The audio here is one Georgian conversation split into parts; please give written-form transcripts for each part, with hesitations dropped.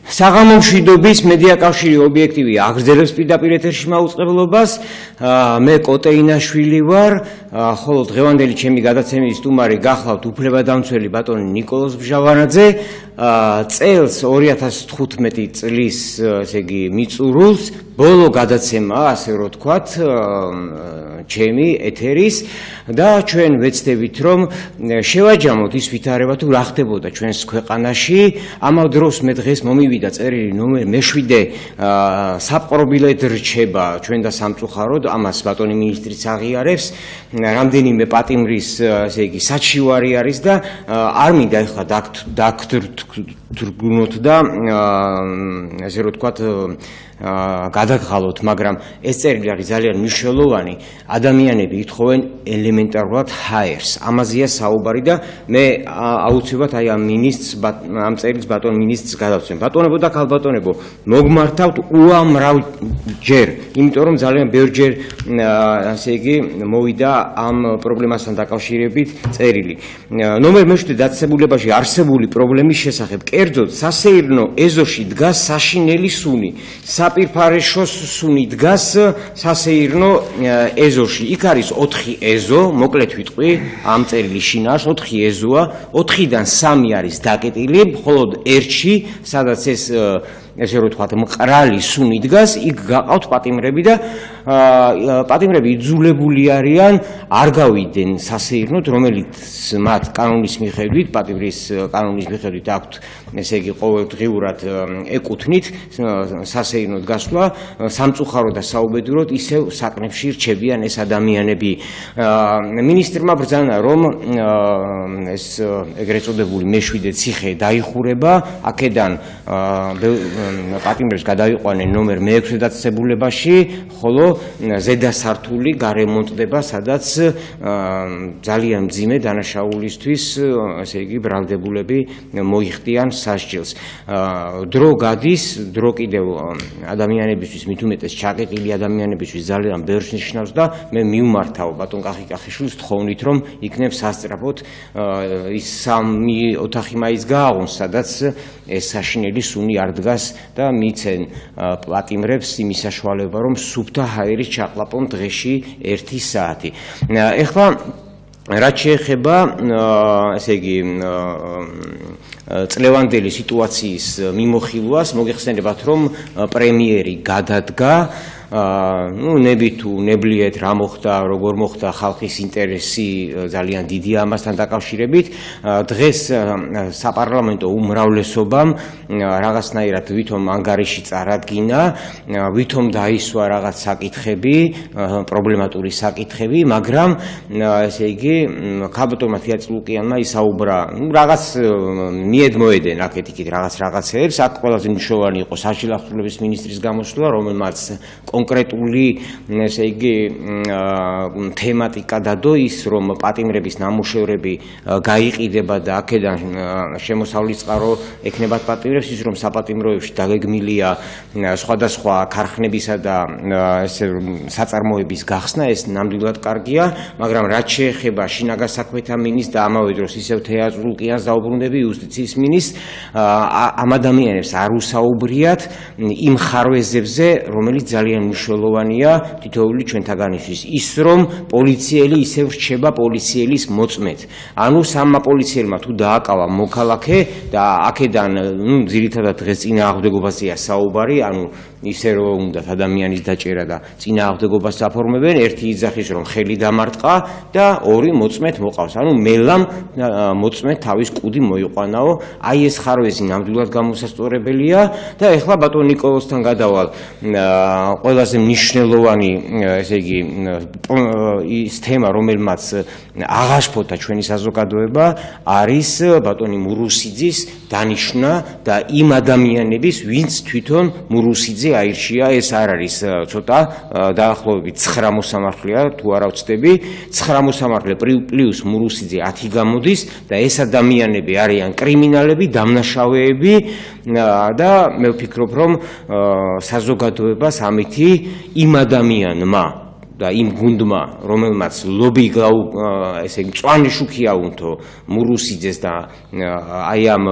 საღამომშვიდობის მედიაკავშირი ობიექტივი აგრძელებს პირდაპირ ეთერში მაუწყებლობას. მე კოტეინაშვილი ვარ, ხოლო დღევანდელი ჩემი გადაცემის სტუმარი გახლავთ უფლებადამცველი ბატონი ნიკოლოზ ბჟავანაძე. წელს 2015 წლის, ესე იგი, მიწურულს ბოლო გადაცემა, ასე რომ ვთქვათ, ჩემი ეთერის და ჩვენ ვეცდებით რომ შევაჯამოთ ის ვითარება თუ რა ხდებოდა ჩვენს ქვეყანაში. ამავ დროს მე დღეს მომივიდა წერილი ნომერ მე-7 საპყრობილედ რჩება ჩვენ და სამწუხაროდ, ამას ბატონი მინისტრიც აღიარებს, რამდენიმე პატიმრის, ესე იგი, საჩივარი არის და არ მინდა ეხლა დაგთრგუნოთ და ასე რომ ვთქვათ გადაგღალოთ, მაგრამ ეს წერილი არის ძალიან მნიშვნელოვანი. ადამიანები ითხოვენ ელემენტარულად ჰაერს. ამაზეა საუბარი და მე აუცილებლად აი ამ მინისტრს, ამ წერილს ბატონ მინისტრს გადავცემ. ბატონებო და ქალბატონებო, მოგმართავთ უამრავ ჯერ, იმიტომ რომ ძალიან ბევრჯერ, ასე იგი, მოვიდა ამ პრობლემასთან დაკავშირებით წერილი. ნომერ მე-7 დაწესებულებაში არსებული პრობლემის შესახებ, კერძოდ სასეირნო ეზოში დგას საშინელი სუნი. საპირფარეშოს სუნი დგას სასეირნო ეზოში. იქ არის 4 ეზო, მოკლედ ვიტყვი, ამ წერილის შინაარს 4 ეზოა, 4-დან 3 არის დაკეტილი, მხოლოდ 1-ში, სადაც ესე რომ ვთქვათ, მყრალი სუნი დგას, იქ გაყავთ პატიმრები და პატიმრები იძულებული არიან არ გავიდნენ სასეირნოდ, რომელიც მათ კანონის მიხედვით, პატიმრის კანონის მიხედვით აქვთ, ესე იგი, ყოველდღიურად ეკუთვნით სასეირნოდ გასვლა, სამწუხაროდ და საუბედუროდ ისევ საკნებში რჩებიან ეს ადამიანები. მინისტრმა ბრძანა, რომ ეს ეგრეთ წოდებული მე-7 ციხე დაიხურება, აქედან პატიმრებს გადაიყვანენ ნომერ მე-6 დაწესებულებაში, ხოლო ზედა სართული გარემონტდება, სადაც ძალიან მძიმე დანაშაულისთვის, ესე იგი, ბრალდებულები მოიხდიან სასჯელს. დრო გადის, დრო კიდევ ადამიანებისთვის, მით უმეტეს ჩაკეტილი ადამიანებისთვის ძალიან ბევრს ნიშნავს და მე მივმართავ ბატონ კახიშვილს თხოვნით, რომ იქნებ სასწრაფოდ ის 3 ოთახი მაინც გააღონს, სადაც ეს საშინელი სუნი არ დგას და მიცენ პატიმრებს იმის საშუალება, რომ სუფთა ჰაერის ჩაყლაპონ დღეში 1 საათი. ეხლა რაც შეეხება, ესე იგი, წლევანდელი სიტუაციის მიმოხილვას, მოგეხსენებათ, რომ პრემიერი გადადგა. ნები თუ ნებლიეთ რა მოხდა, როგორ მოხდა, ხალხის ინტერესი ძალიან დიდია ამასთან დაკავშირებით. დღეს საპარლამენტო უმრავლესობამ რაღაცნაირად ვითომ ანგარიში წარადგინა, ვითომ დაისვა რაღაც საკითხები, პრობლემატური საკითხები, მაგრამ ესე იგი, ქალბატონმა თეატრალურიანმა ისაუბრა, რაღაც მიედმოედენ აქეთ-იქით რაღაცეებს. აქ ყველაზე მნიშვნელოვანი იყო საშილახსოვრების მინისტრის გამოსვლა, რომელმაც კონკრეტული, ესე იგი, თემატიკა დადო ის, რომ პატიმრების ნამუშევრები გაიყიდება და აქედან შემოსავლის წყარო ექნებათ პატიმრებს, ის რომ საპატიმროებში დაგეგმილია სხვადასხვა ქარხნებისა და ესე საწარმოების გახსნა, ეს ნამდვილად კარგია, მაგრამ რაც შეეხება შინაგან საქმეთა მინისტრს და ამავე დროს ისევ თეატრალურიანს დაუბრუნდები იუსტიციის მინისტრს, ამ ადამიანებს არ უსაუბრიათ იმ ხარვეზებზე, რომელიც ძალიან მნიშვნელოვანია თითოეული ჩვენთაგანისთვის, ის რომ პოლიციელი ისევ რჩება პოლიციელის მოწმედ. ანუ სამმა პოლიციელმა თუ დააკავა მოქალაქე და აქედან, ძირითადად დღეს წინააღმდეგობაზეა საუბარი, ანუ ისე რომ უნდათ ადამიანის დაჭერა და წინააღმდეგობას აფორმებენ, ერთი იძახის რომ ხელი დამარტყა და 2 მოწმედ მოყავს. ანუ მელამ მოწმედ თავის კუდი მოიყვანაო. აი ეს ხარვეზი ნამდვილად გამოსასწორებელია და ეხლა ბატონ ნიკოლოზთან გადავალ. ყველაზე მნიშვნელოვანი, ესე იგი, ის თემა, რომელმაც აღაშფოთა ჩვენი საზოგადოება, არის ბატონი მურუსიძის დანიშვნა და იმ ადამიანების, ვინც თვითონ მურუსიძე აირჩია, ეს არ არის ცოტა დაახლოებით 9 მოსამართლეა, თუ არა ვცდები, 9 მოსამართლე პლუს მურუსიძე 10 გამოდის და ეს ადამიანები არიან კრიმინალები, დამნაშავეები და მე ვფიქრობ, რომ საზოგადოებას ამითი იმ ადამიანმა და იმ გუნდმა, რომელმაც ლობი ესე იგი მწვანე შუქი აუნთო მურუსიძეს და აი ამ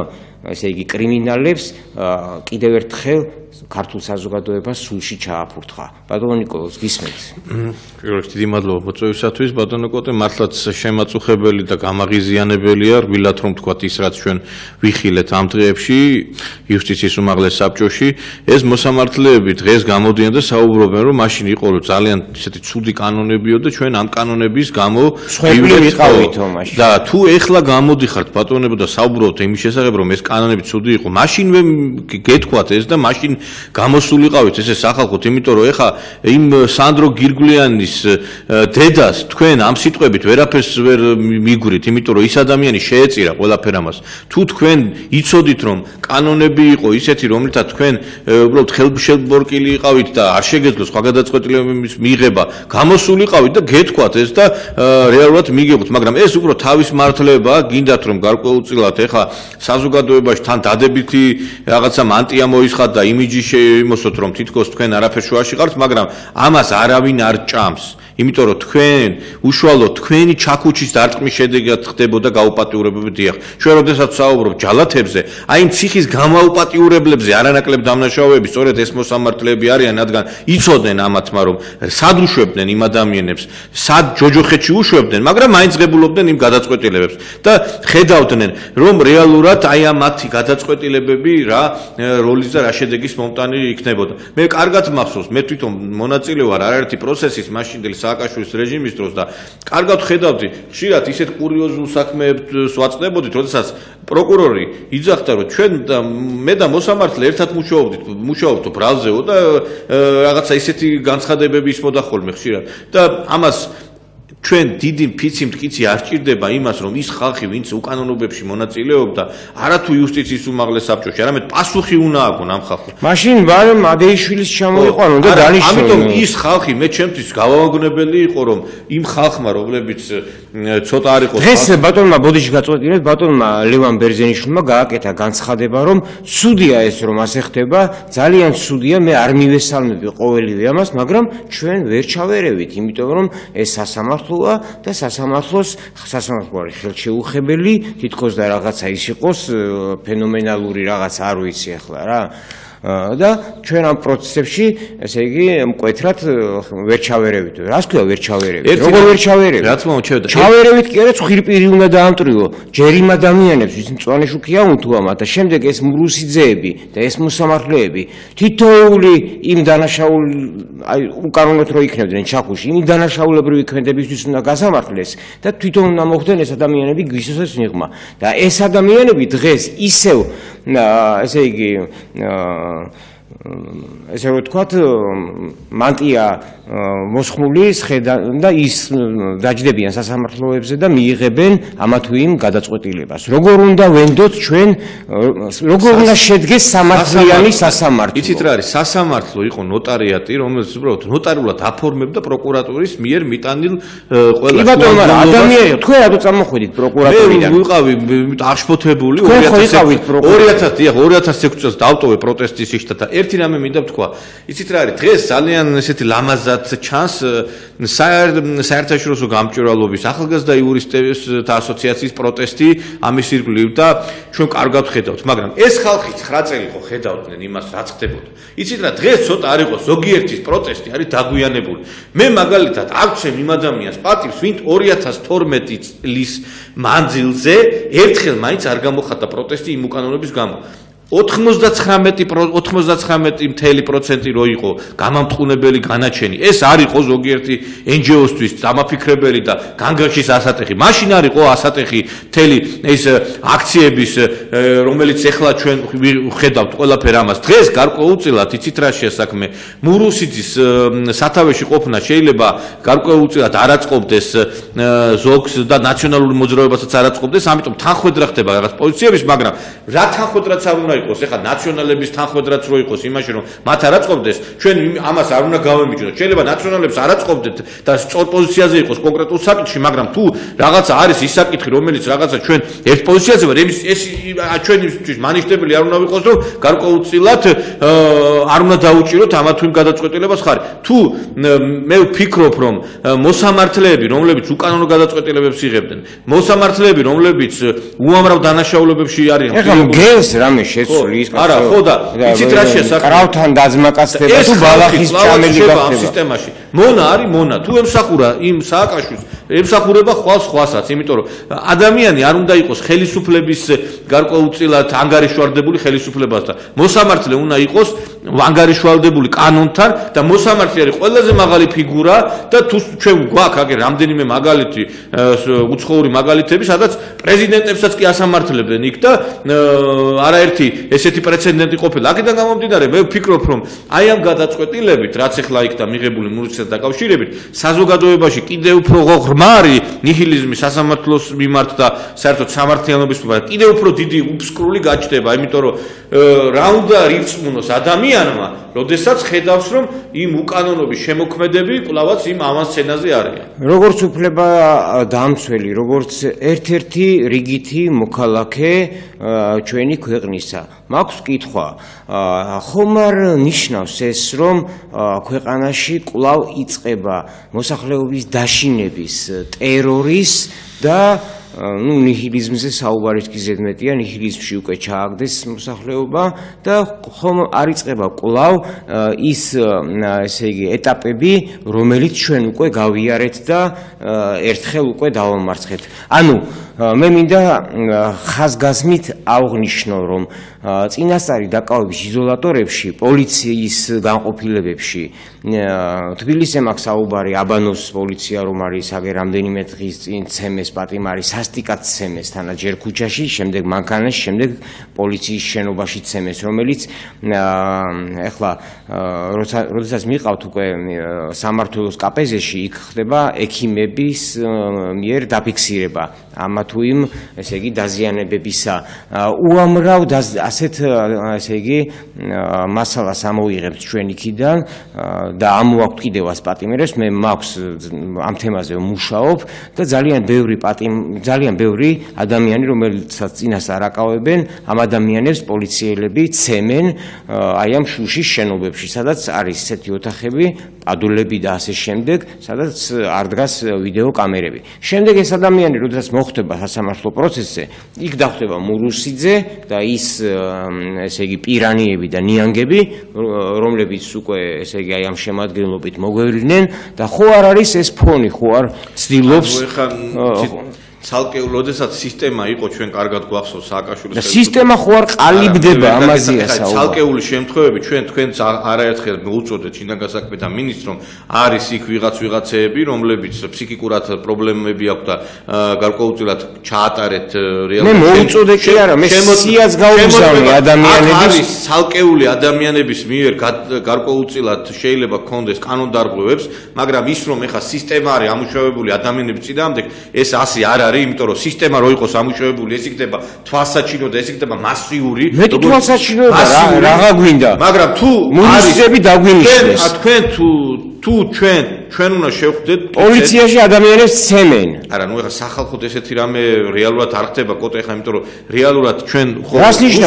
ესე იგი კრიმინალებს კიდევ ერთხელ ქართულ საზოგადოებას სულში ჩააფურთხა. ბატონო ნიკოლოზ, გისმენთ? პირველ რიგში დიდი მადლობა მოწვევისათვის, ბატონო კოტე, მართლაც შემაწუხებელი და გამაღიზიანებელია, რგვილად რომ თქვათ ის რაც ჩვენ ვიხილეთ ამ დღეებში იუსტიციის უმაღლეს საბჭოში, ეს მოსამართლეები დღეს გამოდიან და საუბრობენ, რომ მაშინ იყო რომ ძალიან ისეთი ცუდი კანონებიო და ჩვენ ამ კანონების გამო ვიყავითო მაშინ. და თუ ეხლა გამოდიხართ ბატონებო და საუბრობთ იმის შესახებ, რომ ეს კანონები ცუდი იყო, მაშინვე გეთქვათ ეს და მაშინ გამოსულიყავით ესე სახალხოთ, იმიტომ რომ ეხა იმ სანდრო გირგვლიანის დედას თქვენ ამ სიტყვებით ვერაფერს ვერ მიგვრით, იმიტომ რომ ის ადამიანი შეეწირა ყველაფერ ამას. თუ თქვენ იცოდით რომ კანონები იყო ისეთი, რომლითაც თქვენ უბრალოდ ხელშემორკილი იყავით და არ შეგეძლო სხვა გადაწყვეტილებების მიღება, გამოსულიყავით და გეთქვათ ეს და რეალურად მიგებთ, მაგრამ ეს უფრო თავის მართლებაა, გინდათ რომ გარკვეულწილად ეხა საზოგადოებაში თან დადებითი რაღაცა მანტია მოისხათ და იმიჯი შეიმოსოთ რომ თითქოს თქვენ არაფერ შუაში ხართ, მაგრამ ამას არავინ არ ჭამს. იმიტომ რომ თქვენ უშუალოდ თქვენი ჩაქუჩის დარტყმის შედეგად ხდებოდა გაუპატიურებები. დიახ, ჩვენ როდესაც საუბრობთ ჯალათებზე, აი იმ ციხის გამაუპატიურებლებზე არანაკლებ დამნაშავეები სწორედ ეს მოსამართლეები არიან, რადგან იცოდნენ ამათმა რომ სად უშვებდნენ იმ ადამიანებს, სად ჯოჯოხეთში უშვებდნენ, მაგრამ მაინც ღებულობდნენ იმ გადაწყვეტილებებს და ხედავდნენ რომ რეალურად აი ამ მათი გადაწყვეტილებები რა როლის და რა შედეგის მომტანი იქნებოდა. მე კარგად მახსოვს, მე თვითონ მონაწილე ვარ არაერთი პროცესის მაშინდელი სააკაშვილის რეჟიმის დროს და კარგად ხედავდი, ხშირად ისეთ კურიოზულ საქმეებს ვაწყდებოდით, როდესაც პროკურორი იძახდა, რომ ჩვენ და მე და მოსამართლე ერთად მუშაობთ ბრალზეო და რაღაცა ისეთი განცხადებები ისმოდა ხოლმე ხშირად და ამას ჩვენ დიდი ფიცი მტკიცი არ ჭირდება იმას, რომ ის ხალხი, ვინც უკანონობებში მონაწილეობდა, არათუ იუსტიციის უმაღლეს საბჭოში, არამედ პასუხი უნდა აგონ ამ ხალხს. მაშინ ვარ მადეიშვილის ჩამოიყვანონ და დანიშნონ. ამიტომ ის ხალხი მე ჩემთვის გავაგონებელი იყო, რომ იმ ხალხმა, რომლებიც ცოტა არ იყო დღეს ბატონმა ბოდიში გაწყვეტილეთ, ბატონმა ლევან ბერძენიშვილმა გააკეთა განცხადება, რომ ცუდია ეს რომ ასე ხდება, ძალიან ცუდია, მე არ მივესალმები ყოველივე ამას, მაგრამ ჩვენ ვერ ჩავერევით, იმიტომ რომ ეს სასამართლო და სასამართლოს არის ხელშეუხებელი, თითქოს და რაღაცა ის იყოს ფენომენალური რაღაც არ ვიცი ახლა რა. და ჩვენ ამ პროცესებში, ესე იგი, მკვეთრად ვერ ჩავერევით. რას ქვია ვერ ჩავერევით? როგორ ვერ ჩავერევით? რა თქმა უნდა, ჩავერევით კი არა, ცხვირპირი უნდა დაამტრივო. ჯერ იმ ადამიანებს, ვინც მწვანე შუქი აუნთუამა და შემდეგ ეს მრუსიძეები და ეს მოსამართლეები, თითოეული იმ დანაშაულ, აი, უკანონოდ რო იქნებდნენ ჩახუში, იმ დანაშაულებრივი ქმედებისთვის უნდა გასამართლეს და თვითონ უნდა მოხდნენ ეს ადამიანები გვისოსეს მიღმა. და ეს ადამიანები დღეს ისევ, ესე იგი, ესე რომ ვთქვათ, მანტია მოსხმული სხედან და ის დაჯდებიან სასამართლოებზე და მიიღებენ ამა თუ იმ გადაწყვეტილებას. როგორ უნდა ვენდოთ ჩვენ, როგორ უნდა შედგეს სამართლიანი სასამართლო? იცით რა არის? სასამართლო იყო ნოტარიატი, რომელიც უბრალოდ ნოტარულად აფორმებდა პროკურატურის მიერ მიტანილ ყველა. კი ბატონო, მაგრამ ადამიანი, თქვენ რატო წამოხვედით პროკურატურიდან? მე ვიყავი აღშფოთებული 2006 წელს დავტოვე პროტესტის იშტა და ერთი რამე მინდა ვთქვა. იცით რა არის? დღეს ძალიან ესეთი ლამაზად ჩანს საერთაშორისო გამჭვირვალობის ახალგაზრდა იურისტთა ასოციაციის პროტესტი ამის ირგვლივ და ჩვენ კარგად ხედავთ, მაგრამ ეს ხალხი 9 წელი ხო ხედავდნენ იმას, რაც ხდებოდა. იცით რა, დღეს ცოტა არ იყო ზოგიერთის პროტესტი არის დაგვიანებული. მე მაგალითად აღწევ იმ ადამიანს პატივს, ვინც 2012 წლის მანძილზე ერთხელ მაინც არ გამოხატა პროტესტი იმ უკანონობის გამო. 99% რო იყო გამამტყუნებელი განაჩენი. ეს არ იყო ზოგიერთი NGO-სთვის დამაფიქრებელი და განგაშის ასატეხი. მაშინ არ იყო ასატეხი მთელი ეს აქციების, რომელიც ეხლა ჩვენ ვხედავთ ყველაფერ ამას. დღეს გარკვეულწილად იცით რა შეასაქმე? მურუსიძის სათავეში ყოფნა შეიძლება გარკვეულწილად არ აწყობდეს ზოგს და ნაციონალური მოძრაობასაც არ აწყობდეს, ამიტომ თანხმედრა ხდება რაღაც პოზიციების, მაგრამ რა თანხმედრაც არ უნდა უნდა იყოს ეხლა ნაციონალების თანხმედრაც რო იყოს იმაში რომ მათ არ აწყობდეს ჩვენ ამას არ უნდა გავემიჯნოთ შეიძლება ნაციონალებს არ აწყობდეთ და სწორ პოზიციაზე იყოს კონკრეტულ საკითხში მაგრამ თუ რაღაცა არის ის საკითხი რომელიც რაღაცა ჩვენ ერთ პოზიციაზე ვარ ეს ჩვენთვის მანიშნებელი არ უნდა ვიყოს რომ გარკვეულწილად არ უნდა დაუჭიროთ ამა თუ იმ გადაწყვეტილებას ხარ თუ მე ვფიქრობ რომ მოსამართლეები რომლებიც უკანონო გადაწყვეტილებებს იღებდნენ მოსამართლეები რომლებიც უამრავ დანაშაულებებში არიან ეხლა გელს რამე შეცვლი ის არა ხო და იცით რა შეასახა კრავთან დაძმაკაცდება თუ ბალახის ჭამელი გახდება სისტემაში მონა არის მონა თუ ემსახურა იმ სააკაშვილს ემსახურება სხვასაც იმიტომ რომ ადამიანი არ უნდა იყოს ხელისუფლების გარკვეულწილად ანგარიშვალდებული ხელისუფლებასთან მოსამართლე უნდა იყოს ანგარიშვალდებული კანონთან და მოსამართლე არის ყველაზე მაღალი ფიგურა და თუ ჩვენ გვაქვს აგერ რამდენიმე მაგალითი უცხოური მაგალითები სადაც პრეზიდენტებსაც კი ასამართლებდნენ იქ და არაერთი ესეთი პრეცედენტი ყოფილა აქედან გამომდინარე მე ვფიქრობ რომ აი ამ გადაწყვეტილებით რაც ახლა იქ და მიღებული მურცესთან დაკავშირებით საზოგადოებაში კიდევ უფრო ღრმარი ნიჰილიზმი სასამართლოს მიმართ და საერთოდ სამართლიანობის მიმართ კიდევ უფრო დიდი უფსკრული გაჩნდება იმიტომ რომ რა უნდა რიწმუნოს ადამიანმა როდესაც ხედავს რომ იმ უკანონობის შემოქმედები კვლავაც იმ ავანსცენაზე არიან როგორც უფლება დამცველი როგორც ერთ-ერთი რიგითი მოქალაქე ჩვენი ქვეყნისა მაქვს კითხვა ხომ არ ნიშნავს ეს რომ ქვეყანაში კვლავ იწყება მოსახლეობის დაშინების ტერორის და ну нихилизмზე საუბარიც კი ზედმეტია ნიჰილიზმში უკვე ჩააგდეს მოსახლეობა და ხომ არ იწყება კვლავ ის ესე იგი ეტაპები რომელიც ჩვენ უკვე გავიარეთ და ერთხელ უკვე დავამარცხეთ ანუ მე მინდა ხაზგასმით აღვნიშნო რომ წინასწარი დაკავების იზოლატორებში პოლიციის განყოფილებებში თბილისზე მაქვს საუბარი აბანოს პოლიცია რომ არის აგერ რამდენიმე დღის წინ ცემეს პატიმარი სასტიკად ცემეს თანაჯერ ქუჩაში შემდეგ მანქანაში შემდეგ პოლიციის შენობაში ცემეს რომელიც ეხლა როდესაც მიყავთ უკვე სამმართველოს კაპეზეში იქ ხდება ექიმების მიერ დაფიქსირება ამა თუ იმ ესე იგი დაზიანებებისა უამრავ ასეთ ესე იგი მასალას ამოიღებთ ჩვენ იქიდან და ამოვაქვთ კიდევაც პატიმრებს მე მაქვს ამ თემაზე ვმუშაობ და ძალიან ბევრი ადამიანი რომელსაც წინასწარ აკავებენ ამ ადამიანებს პოლიციელები ცემენ აი ამ შუშის შენობებში სადაც არის ესეთი ოთახები პადულები და ასე შემდეგ სადაც არ დგას ვიდეო კამერები შემდეგ ეს ადამიანი როდესაც მოხდება სასამართლო პროცესზე იქ დახვდება მურუსიძე და ის ესე იგი პირანიები და ნიანგები რომლებიც უკვე ესე იგი აი ამ შემადგენლობით მოგვევლიდნენ და ხო არ არის ეს ფონი ხო არ ცდილობს ცალკეულ როდესაც სისტემა იყო ჩვენ კარგად გვახსოვს სააკაშვილის და სისტემა ხო არ ყალიბდება ამაზეა საუბარი ცალკეული შემთხვევები თქვენც არაერთხელ მოუწოდეთ შინაგასაქმე და მინისტრომ არის იქ ვიღაცეები რომლებიც ფსიქიკურად პრობლემები აქვს და გარკვეულწილად ჩაატარეთ რეალურად მე მოუწოდე კი არა მე სიას გავუგზავნე ადამიანების არის ცალკეული ადამიანების მიერ გარკვეულწილად შეიძლება გქონდეს კანონდარღვევებს მაგრამ ის რომ ეხა სისტემა არის ამუშავებული ადამიანების წინააღმდეგ ეს ასე არ არის იმიტომ რომ სისტემა რო იყოს ამუშავებული ეს იქნება თვალსაჩინო და ეს იქნება მასიური მე თვალსაჩინო რა გვინდა მაგრამ თუ მუნიციპები დაგვინიშნეს თქვენ თუ ჩვენ უნდა შევხვდეთ პოლიციაში ადამიანებს ცემენ არა ნუ ეხა სახალხოდ ესეთი რამე რეალურად არ ხდება კოტე ეხა იმიტომ რომ რეალურად ჩვენ ხო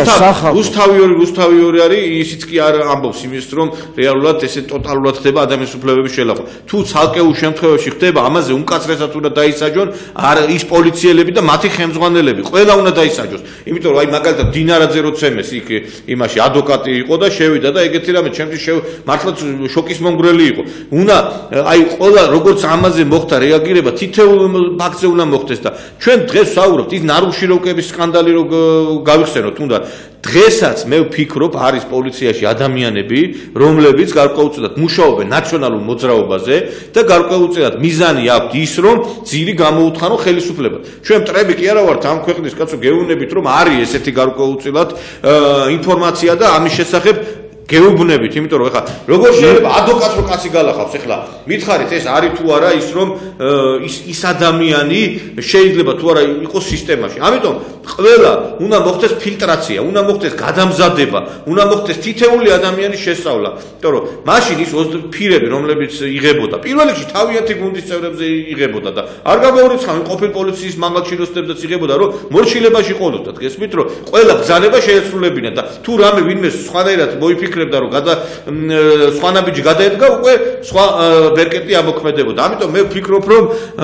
რუსთავი არის ისიც კი არ ამბობს იმის რომ რეალურად ესე ტოტალურად ხდება ადამიანის უფლებების შელახვა თუ ცალკეულ შემთხვევებში ხდება ამაზე უმკაცრესად უნდა დაისაჯონ ის პოლიციელები და მათი ხელმძღვანელები ყველა უნდა დაისაჯოს იმიტომ რომ აი მაგალითად დინარაძე რო ცემეს იქ იმაში ადვოკატი იყო და შევიდა და ეგეთი რამე ჩემთვის მართლაც შოკის მომგვრელი იყო უნდა აი ყველა როგორც ამაზე მოხდა რეაგირება თითოეულ ფაქტზე უნდა მოხდეს და ჩვენ დღეს ვსაუბრობთ ის ნარუშიროკების სკანდალი რო გავიხსენოთ უნდა დღესაც მე ვფიქრობ არის პოლიციაში ადამიანები რომლებიც გარკვეულწილად მუშაობენ ნაციონალურ მოძრაობაზე და გარკვეულწილად მიზანი აქვთ ის რომ ძირი გამოუთხანო ხელისუფლება ჩვენ მტრები კი არა ვართ ამ ქვეყნის კაცო გეუბნებით რომ არის ესეთი გარკვეულწილად ინფორმაცია და ამის შესახებ გეუბნებით, იმიტომ რომ ეხლა როგორ შეიძლება ადვოკატს რო კაცი გალახავს, ეხლა მითხარით ეს არის თუ არა ის რომ ის ადამიანი შეიძლება თუ არა იყოს სისტემაში. ამიტომ ყველა უნდა მოხდეს ფილტრაცია, უნდა მოხდეს გადამზადება, უნდა მოხდეს თითეული ადამიანის შესწავლა, იმიტომ რომ მაშინ ის ფირები, რომლებიც იღებოდა, პირველ რიგში თავიანთი გუნდის წევრებზე იღებოდა და არ გამეორიცხავენ ყოფილ პოლიციის მამაკაცებსაც იღებოდა, რომ მორჩილებაში ყოლოდა. გესმით, რომ ყველა ბრძანება შეესრულებინა და თუ რამე ვინმე სხვანაირად მოიფიქრებდა, რომ სხვანაბიჯი გადაედგა, უკვე სხვა ვერკეტი ამოქმედებოდა. ამიტომ მე ვფიქრობ, რომ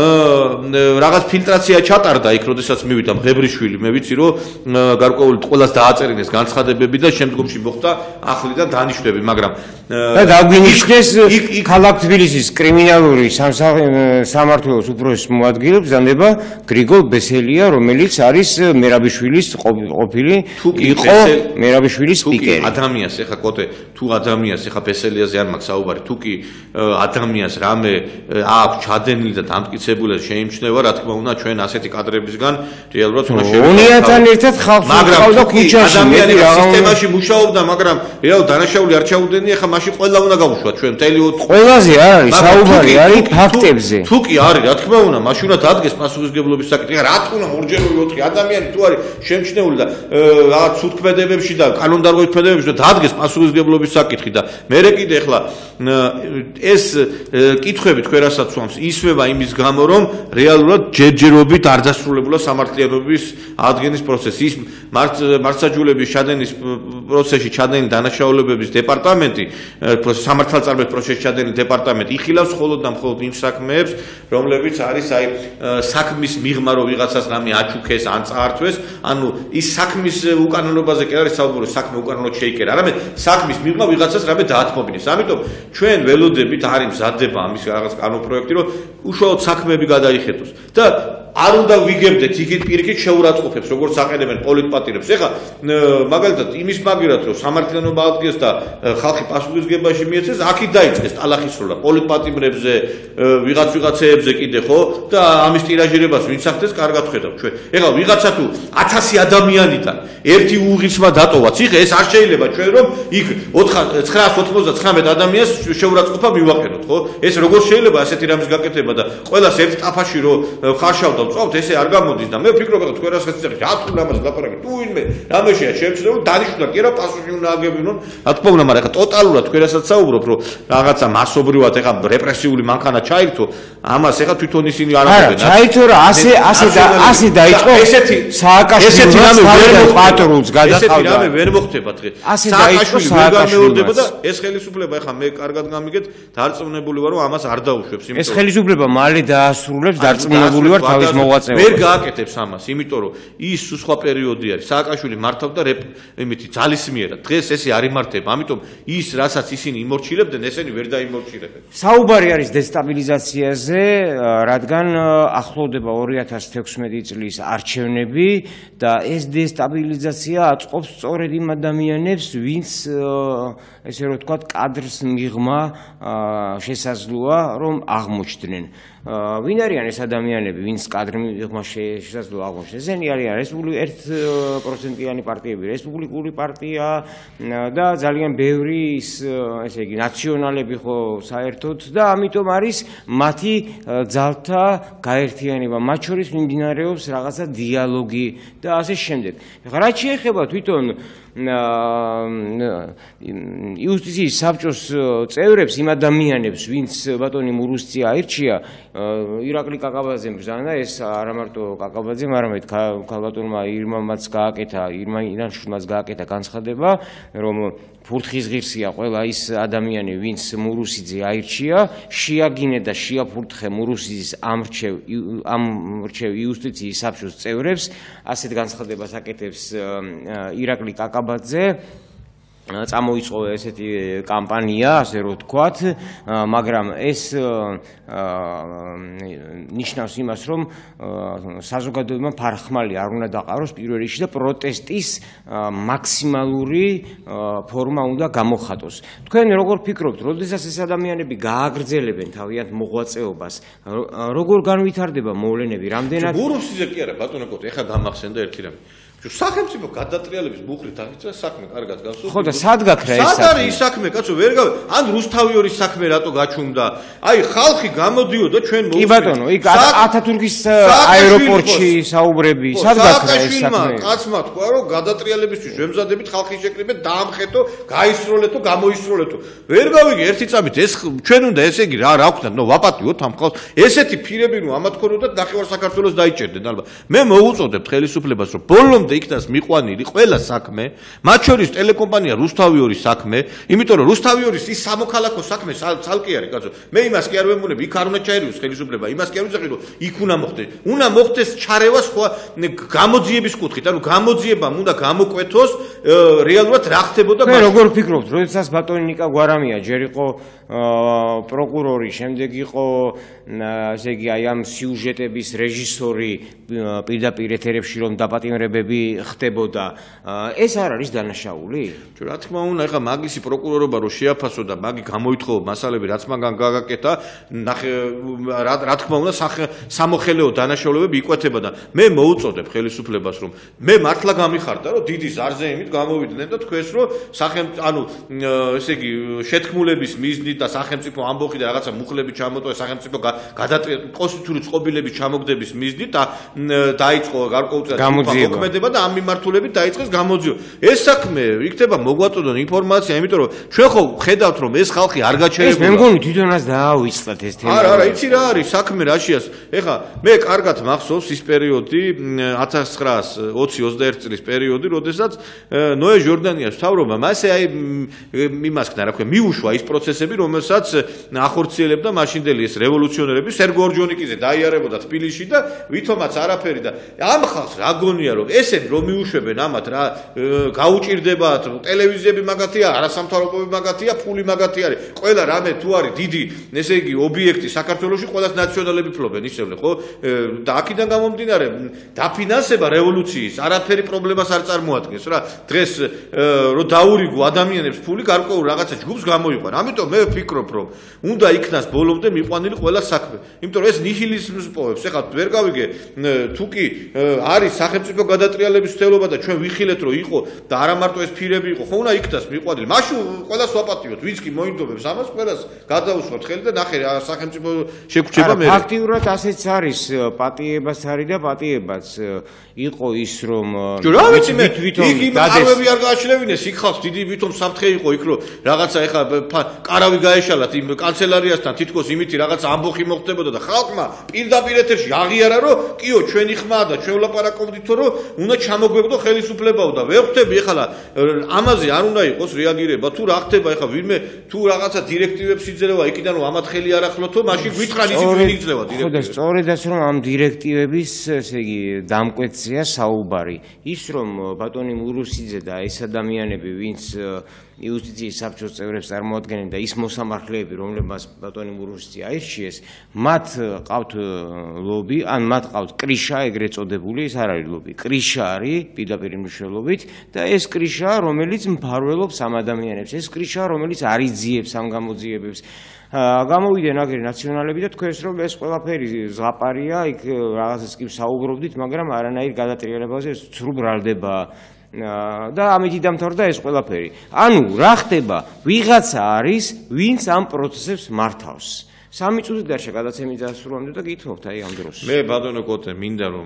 რაღაც ფილტრაცია ჩატარდა იქ, როდესაც მივიდა მღებრიშვილი, მე ვიცი, რომ გარკვეული ყველას დააწერინეს განცხადებები და შემდგომში მოხდა ახლიდან დანიშვნები, მაგრამ და დაგვინიშნეს ქალაქ თბილისის კრიმინალური სამმართველოს უფროსის მოადგილე ბრძანება გრიგოლ ბესელია, რომელიც არის მერაბიშვილის ყოფილი იყო მერაბიშვილის სპიკერი. ადამიანს ეხა კოტე თუ ადამიანს ეხა ბესელიაზე არ მაქვს საუბარი, თუ კი ადამიანს რამე აქვს ჩადენილი და დამტკიცებული შეიმჩნევა, რა თქმა უნდა ჩვენ ასეთი კადრებისგან რეალურად უნდა შევიდეთ. უნიათან ერთად ხალხი ყავდა ქუჩაში, ადამიანი სისტემაში მუშაობდა, მაგრამ რეალურად დანაშაული არ ჩაუდენია, ეხა მაშინ ყველა უნდა გავუშვათ ჩვენ მთელი ყველაზე არ არის საუბარი, არის ფაქტებზე. თუ კი არის, რა თქმა უნდა, მაშინ უნდა დადგეს პასუხისმგებლობის საკითხი. რა თქმა უნდა, ორჯეროვი 4 ადამიანი თუ არის შემჩნეული და რაღაც სუთქმედებებში და კანონდარღვევით ქმედებებში და დადგეს პასუხისმგებლობის საკითხი და მერე კიდე ახლა ეს კითხვები თქვენ რასაც ვამს ისვება იმის გამო, რომ რეალურად ჯერჯერობით არ დასრულებულა სამართლიანობის ადგენის პროცესი. ის მართლმსაჯულების ჩადენის პროცესში ჩადენილი დანაშაულებების დეპარტამენტი, სამართალწარმოების პროცესში ჩადენილი დეპარტამენტი იხილავს მხოლოდ და მხოლოდ იმ საქმეებს, რომლებიც არის აი საქმის მიღმა, რომ ვიღაცას რამე აჩუქეს, ან წაართვეს, ანუ ის საქმის უკანონობაზე კი არის საუბარი, საქმე უკანონოდ შეიკერა, არამედ საქმის მიღმა ვიღაცას რამე დაათმობინეს. ამიტომ ჩვენ ველოდებით არის მზადდება ამის რაღაც კანონპროექტი, რომ უშუალოდ საქმეები გადაიხედოს და არ უნდა ვიგებდეთ იქით პირიქით შეურაცხყოფებს, როგორც აყენებენ პოლიტპატირებს. ეხლა მაგალითად იმის მაგერად რომ სამართლიანობა ადგენს და ხალხი პასუხისმგებაში მიეცეს, აქით დაიწყეს ტალახისროლა პოლიტპატიმრებზე, ვიღაცეებზე კიდე ხო და ამის ტირაჟირებას ვინც ახდენს, კარგად ხედავთ ჩვენ. ეხლა ვიღაცა თუ 1000 ადამიანიდან ერთი უღირსმა დატოვა ციხე, ეს არ შეიძლება ჩვენ რომ იქ 999 ადამიანს შეურაცხყოფა მივაყენოთ, ხო? ეს როგორ შეიძლება ასეთი რამის გაკეთება და ყველას ერთ ტაფაში რომ ხარშავდა წავთ, ესე არ გამოდის და მე ვფიქრობ, რომ თქვენ რასაც წერეთ, რა თქმა უნდა, ლაპარაკი, თუ ვინმე რამეშია შემჩნეულ, დანიშნულა კი რა პასუხი უნდა აგებინონ, რა თქმა უნდა, მაგრამ ეხლა ტოტალურად თქვენ რასაც საუბრობ, რომ რაღაცა მასობრივად ეხლა რეპრესიული მანქანა ჩაირთო, ამას ეხლა თვითონ ისინი არ ამბობენ. არა, ჩაირთო რა, ასე დაიწყო სააკაშვილის პატრულს გადაყავდა. ესეთი რამე ვერ მოხდება დღეს. სააკაშვილი ვერ გამეორდება და ეს ხელისუფლება ეხლა მე კარგად გამიგეთ, დარწმუნებული ვარ, რომ ამას არ დაუშვებს, იმიტომ ეს ხელისუფლება მალე დაასრულებს, დარწმუნებული ვარ თავის მოღვაწეობას. ვერ გააკეთებს ამას, იმიტომ რომ ის სხვა პერიოდი არის. სააკაშვილი მართავდა იმითი ძალისმიერად. დღეს ესე არ იმართება, ამიტომ ის რასაც ისინი იმორჩილებდნენ, ესენი ვერ დაიმორჩილებენ. საუბარი არის დესტაბილიზაციაზე, რადგან ახლოვდება 2016 წლის არჩევნები და ეს დესტაბილიზაცია აწყობს სწორედ იმ ადამიანებს, ვინც ესე რომ ვთქვათ, კადრს მიღმა შესაძლოა რომ აღმოჩნდნენ. ვინ არიან ეს ადამიანები, ვინც კადრ მიღმა შესაძლოა აღმოჩნდეს? ესენი არიან 1%-იანი პარტიები, რესპუბლიკური პარტია და ძალიან ბევრი ესე იგი ნაციონალები ხო საერთოდ და ამიტომ არის მათი ძალთა გაერთიანება, მათ შორის მიმდინარეობს რაღაცა დიალოგი და ასე შემდეგ. ეხლა რაც შეეხება თვითონ იუსტიციის საბჭოს წევრებს, იმ ადამიანებს, ვინც ბატონი მურუსცია აირჩია, ირაკლი კაკაბაძემ ბრძანა, ეს არა მარტო კაკაბაძემ, არამედ ქალბატონმა ირმამაც გააკეთა, ირანშვილმაც გააკეთა განცხადება, რომ ფურთხის ღირსია ყველა ის ადამიანი, ვინც მურუსიძე აირჩია, შეაგინე და შეაფურთხე მურუსიძის ამრჩევ იუსტიციის საბჭოს წევრებს, ასეთ განცხადებას აკეთებს ირაკლი კაკაბაძე. წამოიწყო ესეთი კამპანია, ასე რომ ვთქვათ, მაგრამ ეს ნიშნავს იმას, რომ საზოგადოებამ ფარხმალი არ უნდა დაყაროს პირველ რიგში და პროტესტის მაქსიმალური ფორმა უნდა გამოხატოს. თქვენ როგორ ფიქრობთ, როდესაც ეს ადამიანები გააგრძელებენ თავიანთ მოღვაწეობას, როგორ განვითარდება მოვლენები, რამდენად მურუსიძე კი არა, ბატონო კოტე, ეხლა გამახსენდა ერთი რამე. სახელმწიფო გადატრიალების მუხლით აღიწერა საქმე, კარგად გასულ. ხო და სად გაქრა ეს საქმე? სად არის ის საქმე, კაცო, ვერ გავ ან რუსთავიორის საქმე რატო გაჩუმდა? აი, ხალხი გამოდიოდა ჩვენ მოვსვით. კი ბატონო, იქ ათათურქის აეროპორტში საუბრები, სად გაქრა ეს საქმე? კაცმა თქვა, რომ გადატრიალებისთვის ვემზადებით ხალხის შეკრიბეთ, დაამხეთო, გაისროლეთო, გამოისროლეთო. ვერ გავიგე ერთი წამით ეს ჩვენ უნდა ესე იგი რა ვქნათ, ნო ვაპატიოთ ამ ხალხს. ესეთი ფირები რომ ამათ ქონოდათ, ნახევარ საქართველოს დაიჭერდნენ ალბათ. მე მოვუწოდებთ ხელისუფლებას, რომ ბოლომდე იქნას მიყვანილი ყველა საქმე, მათ შორის ტელეკომპანია რუსთავიორის საქმე, იმიტომ რომ რუსთავიორის ის სამოქალაქო საქმე ცალკე არის, კაცო. მე იმას კი არ ვემუნები, იქ არ უნდა ჩაერევოს ხელისუფლება, იმას კი არ ვიძახი, რომ იქ უნდა მოხდეს. უნდა მოხდეს ჩარევა სხვა გამოძიების კუთხით, ანუ გამოძიებამ უნდა გამოკვეთოს რეალურად რა ხდებოდა. მე როგორ ვფიქრობთ, როდესაც ბატონი ნიკა გვარამია ჯერ იყო პროკურორი, შემდეგ იყო ესე იგი აი ამ სიუჟეტების რეჟისორი პირდაპირ ეთერებში რომ დაპატიმრებები ხდებოდა, ეს არ არის დანაშაული? რა თქმა უნდა, ეხლა მაგისი პროკურორობა რო შეაფასო და მაგი გამოითხოვო მასალები, რაც მაგან გაგაკეთა, რა თქმა უნდა, სამოხელეო დანაშაულებები იკვეთება და მე მოუწოდებ ხელისუფლებას, რომ მე მართლა გამიხარდა, რომ დიდი ზარზე იმით გამოვიდნენ და თქვენს რომ ანუ ესე იგი შეთქმულების მიზნით და სახელმწიფო ამბოხი და რაღაცა მუხლები ჩამოტოვეს სახელმწიფო კონსტიტუციური წყობილების ჩამოგდების მიზნით და დაიწყო გარკვეულწილად მოქმედება და ამ მიმართულებით დაიწყეს გამოძიება. ეს საქმე იქნება მოგვაწოდონ ინფორმაცია, იმიტომ რომ ჩვენ ხო ხედავთ რომ ეს ხალხი არ გაჩერებულა. ეს მე მგონი თვითონაც დაავიწყდათ ეს თემა. არა, იცი რა არის საქმე რაშიას. ეხლა მე კარგად მახსოვს ის პერიოდი 1920-21 წლის პერიოდი, როდესაც ნოე ჟორდანიას მთავრობამ ასე აი იმას ქნა, რა ქვია, მიუშვა ის პროცესები, რომელსაც ახორციელებდა მაშინდელი ეს რევოლუციონერები, სერგო ორჯონიკიძე დაიარებოდა თბილისში და ვითომაც არაფერი და ამ ხალხს რა გონია რომ ესენ რომ მიუშვებენ ამათ რა გაუჭირდებათ ტელევიზიები მაგათია, არასამთავრობოები მაგათია, ფული მაგათი არის. ყველა რამე თუ არის დიდი, ესე იგი ობიექტი საქართველოში ყველას ნაციონალები ფლობენ ისევ ხო? და აქედან გამომდინარე დაფინანსება რევოლუციის არაფერი პრობლემას არ წარმოადგენს რა. დღეს რომ დაურიგო ადამიანებს ფული გარკვეულ რაღაცა ჯგუფს გამოიყვან. ამიტომ მე ვფიქრობ რომ უნდა იქნას ბოლომდე მიყვანილი ყველა საქმე. იმიტომ რომ ეს ნიჰილიზმს პოვებს. ეხლა ვერ გავიგე თუ კი არის სახელმწიფო გადატრიალების ცდელობა და ჩვენ ვიხილეთ რომ იყო და არა მარტო ეს ფირები იყო, ხო უნდა იქნას მიყვანილი. მაშინ ყველას ვაპატიოთ, ვინც კი მოინდობებს ამას, ყველას გადაუსვათ ხელი და ნახე სახელმწიფო შეგრჩება მე. ფაქტიურად ასეც არის, პატიებაც არის და პატიებაც იყო ის რომ რა ვიცი მე იქ იმ არვები არ გააჩნევინეს, იქ ხალხს დიდი ვითომ საფრთხე იყო იქ რომ რაღაცა ეხა კარავი გაეშალათ იმ კანცელარიასთან თითქოს იმითი რაღაცა ამბოხი მოხდებოდა და ხალხმა პირდაპირ ეთერში აღიარა რომ კიო ჩვენი ხმაა და ჩვენ ვლაპარაკობდითო რომ უნდა ჩამოგვეგდო ხელისუფლებაო და ვერ ხვდები ეხლა ამაზე არ უნდა იყოს რეაგირება თუ რა ხდება ეხლა ვინმე თუ რაღაცა დირექტივებს იძლევა იქიდან რომ ამათ ხელი არ ახლოთო მაშინ გვითხრან იცით ვინ იძლევა დირექტივებს. ხო და სწორედაც რომ ამ დირექტივების ესე იგი დამკვეთზეა საუბარი. ის რომ ბატონი მურუსიძე და ეს ადამიანები ვინც იუსტიციის საბჭოს წევრებს წარმოადგენენ და ის მოსამართლეები რომლებმაც ბატონი მურუსიძე აირჩიეს, მათ ყავთ ლობი, ან მათ ყავთ კრიშა ეგრეთ წოდებული, ეს არ არის ლობი, კრიშა არის პირდაპირ მნიშვნელობით და ეს კრიშა რომელიც მფარველობს ამ ადამიანებს, ეს კრიშა რომელიც არიძიებს ამ გამოძიებებს. გამოვიდნენ აგერ ნაციონალები და თქვენს რომ ეს ყველაფერი ზღაპარია, იქ რაღაცას კი საუბრობდით, მაგრამ არანაირ გადატრიალებაზე ცრუ ბრალდება და ამით დამთავრდა ეს ყველაფერი. ანუ რა ხდება? ვიღაცა არის, ვინც ამ პროცესებს მართავს. 3 წუთი დარჩა გადაცემის დასრულამდე და გითხოვთ აი ამ დროს. მე ბატონო კოტე მინდა რომ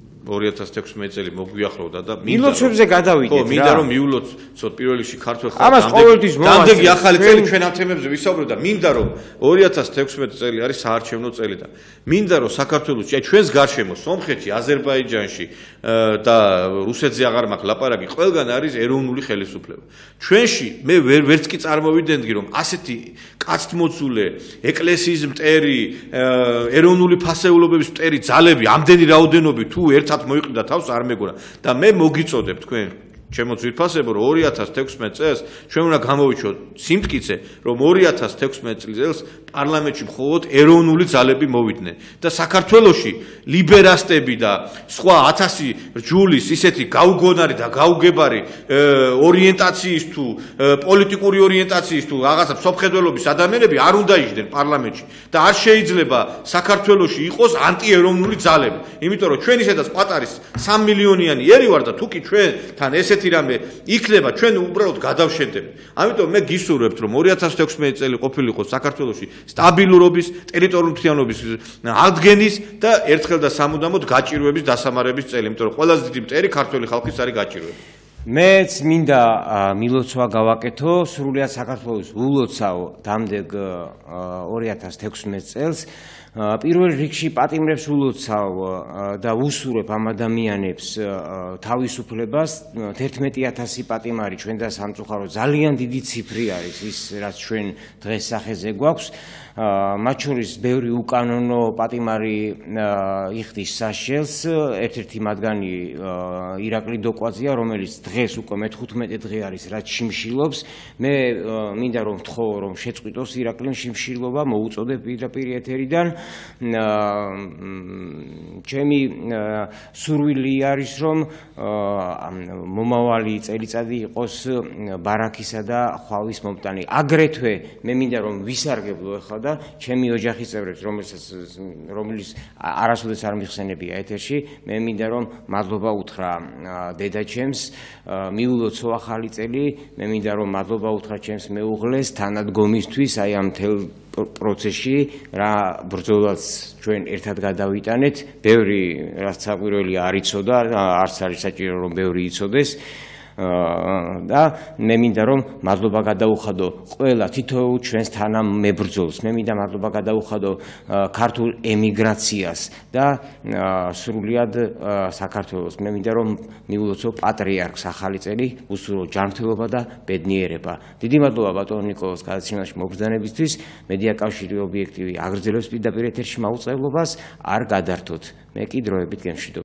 2016 წელი მოგვიახლოვდა და მილოცებზე გადავიდეთ რა. ხო, მინდა რომ მიულოცოთ პირველ რიგში ქართველ ხალხს. ამას ყოველთვის დამდეგი ახალი წელი ჩვენ ამ თემებზე ვისაუბრებთ და მინდა რომ 2016 წელი არის საარჩევნო წელი და მინდა რომ საქართველოს ჩვენს გარშემო სომხეთში, აზერბაიჯანში და რუსეთზე აღარ მაქვს ლაპარაკი, ყველგან არის ეროვნული ხელისუფლება. ჩვენში მე ვერც კი წარმოვიდგენდი რომ ასეთი კაცთმოცულე, ეკლესიის მტერი, ეროვნული ფასეულობების მტერი ძალები ამდენი რაოდენობით თუ ერთად მოიყიდა თავს არ მეგონა და მე მოგიწოდებ თქვენ ჩემო ძვირფასებო, რომ 2016 წელს ჩვენ უნდა გამოვიჩოთ სიმტკიცე, რომ 2016 წელს პარლამენტში მხოლოდ ეროვნული ძალები მოვიდნენ და საქართველოში ლიბერასტები და სხვა 1000 რჯულის ისეთი გაუგონარი და გაუგებარი ორიენტაციის თუ პოლიტიკური ორიენტაციის თუ რაღაცა მსოფლმხედველობის ადამიანები არ უნდა იჯდნენ პარლამენტში და არ შეიძლება საქართველოში იყოს ანტიეროვნული ძალები, იმიტომ რომ ჩვენ ისედაც პატარის 3 მილიონიანი ერი ვარ და თუ კი ჩვენთან ესეთი რამე იქნება, ჩვენ უბრალოდ გადავშენდები. ამიტომ მე გისურვებთ, რომ 2016 წელი ყოფილიყო საქართველოში სტაბილურობის, ტერიტორიული მთლიანობის აღდგენის და ერთხელ და სამუდამოდ გაჭირვების დასამარების წელი, იმიტომ რომ ყველაზე დიდი მტერი ქართველი ხალხის არის გაჭირვება. მეც მინდა მილოცვა გავაკეთო სრულიად საქართველოს ულოცავ დამდეგ 2016 წელს. პირველ რიგში პატიმრებს ულოცავ და უსურვებ ამ ადამიანებს თავისუფლებას. 11000 პატიმარი ჩვენ და სამწუხარო ძალიან დიდი ციფრი არის ის, რაც ჩვენ დღეს სახეზე გვაქვს. მათ შორის ბევრი უკანონო პატიმარი იხდის საშელს. ერთ-ერთი მათგანი ირაკლი დოკვაძეა, რომელიც დღეს უკვე მე-15 დღე არის, რაც შიმშილობს. მე მინდა რომ ვთხოვო, რომ შეწყვიტოს ირაკლიმ შიმშილობა, მოუწოდებ პირდაპირ ეთერიდან. ჩემი სურვილი არის, რომ მომავალი წელიწადი იყოს ბარაქისა და ხვალის მომტანი. აგრეთვე მე მინდა რომ ვისარგებლო ახლა და ჩემი ოჯახის წევრებს, რომელიც არასოდეს არ მიხსენებია ეთერში, მე მინდა რომ მადლობა უთხრა დედაჩემს, მიულოცო ახალი წელი, მე მინდა რომ მადლობა უთხრა ჩემს მეუღლეს თანადგომისთვის, აი ამ მთელ პროცესში რა ბრძოლაც ჩვენ ერთად გადავიტანეთ. ბევრი რაც საყვირველია არ იცოდა, არც არის საჭირო რომ ბევრი იცოდეს. და მე მინდა რომ მადლობა გადაუხადო ყველა თითოეულ ჩვენს თანამებრძოლს. მე მინდა მადლობა გადაუხადო ქართულ ემიგრაციას და სრულიად საქართველოს. მე მინდა რომ მიულოცო პატრიარქს ახალი წელი, უსურო ჯანმრთელობა და ბედნიერება. დიდი მადლობა ბატონო ნიკოლოზ გადაცემაში მობრძანებისთვის. მედია კავშირი ობიექტივი აგრძელებს პირდაპირ ეთერში მაუწყებლობას, არ გადართოთ. მე კი დროებით გემშვიდობ.